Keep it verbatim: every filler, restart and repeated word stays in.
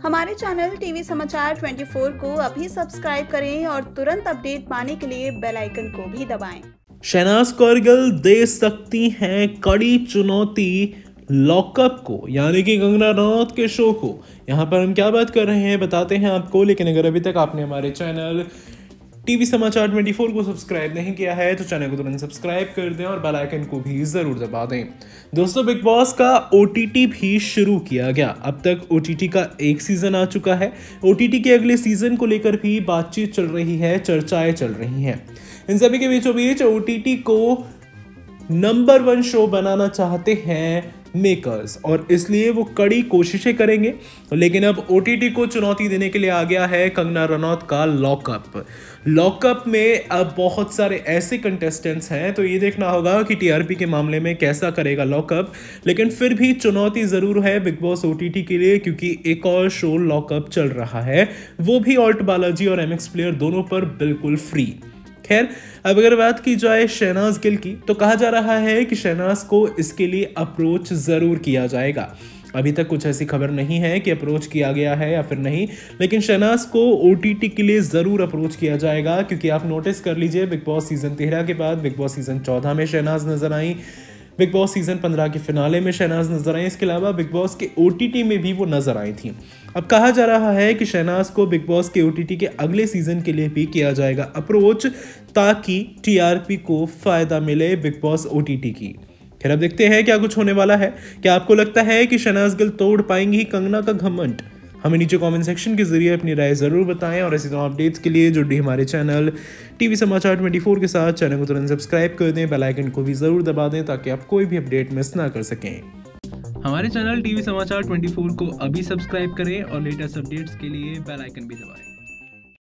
हमारे channel TV समाचार चौबीस को अभी सब्सक्राइब करें और तुरंत अपडेट पाने के लिए बेल आइकन को भी दबाएं। शहनाज कौरगिल दे सकती हैं कड़ी चुनौती लॉकअप को, यानी कि कंगना रनौत के शो को। यहाँ पर हम क्या बात कर रहे हैं बताते हैं आपको, लेकिन अगर अभी तक आपने हमारे चैनल टीवी समाचार चौबीस को सब्सक्राइब नहीं किया है तो चैनल को तुरंत सब्सक्राइब कर दें और बेल आइकन को भी जरूर दबा दें। दोस्तों, बिग बॉस का ओटीटी भी शुरू किया गया। अब तक ओटीटी का एक सीजन आ चुका है। ओटीटी के अगले सीजन को लेकर भी बातचीत चल रही है, चर्चाएं चल रही हैं। इन सभी के बीचों बीच ओटीटी को नंबर वन शो बनाना चाहते हैं मेकर्स और इसलिए वो कड़ी कोशिशें करेंगे। लेकिन अब ओटीटी को चुनौती देने के लिए आ गया है कंगना रनौत का लॉकअप। लॉकअप में अब बहुत सारे ऐसे कंटेस्टेंट्स हैं, तो ये देखना होगा कि टीआरपी के मामले में कैसा करेगा लॉकअप। लेकिन फिर भी चुनौती जरूर है बिग बॉस ओटीटी के लिए, क्योंकि एक और शो लॉकअप चल रहा है, वो भी ऑल्ट बालाजी और एमएक्स प्लेयर दोनों पर बिल्कुल फ्री। खैर, अब अगर बात की जाए शहनाज गिल की, तो कहा जा रहा है कि शहनाज को इसके लिए अप्रोच जरूर किया जाएगा। अभी तक कुछ ऐसी खबर नहीं है कि अप्रोच किया गया है या फिर नहीं, लेकिन शहनाज को ओटीटी के लिए जरूर अप्रोच किया जाएगा। क्योंकि आप नोटिस कर लीजिए, बिग बॉस सीजन तेरह के बाद बिग बॉस सीजन चौदह में शहनाज नजर आई, बिग बॉस सीजन पंद्रह के फिनाले में शहनाज नजर आई, इसके अलावा बिग बॉस के ओटीटी में भी वो नजर आई थी। अब कहा जा रहा है कि शहनाज को बिग बॉस के ओटीटी के अगले सीजन के लिए भी किया जाएगा अप्रोच, ताकि टीआरपी को फायदा मिले बिग बॉस ओटीटी की। खैर, अब देखते हैं क्या कुछ होने वाला है। क्या आपको लगता है कि शहनाज गिल तोड़ पाएंगी कंगना का घमंड? हमें नीचे कमेंट सेक्शन के जरिए अपनी राय जरूर बताएं और ऐसी तरह अपडेट्स के लिए जुड़िए हमारे चैनल टीवी समाचार चौबीस के साथ। चैनल को तुरंत सब्सक्राइब कर दें, बेल आइकन को भी जरूर दबा दें ताकि आप कोई भी अपडेट मिस ना कर सकें। हमारे चैनल टीवी समाचार चौबीस को अभी सब्सक्राइब करें और लेटेस्ट अपडेट्स के लिए बेल आइकन भी दबाएं।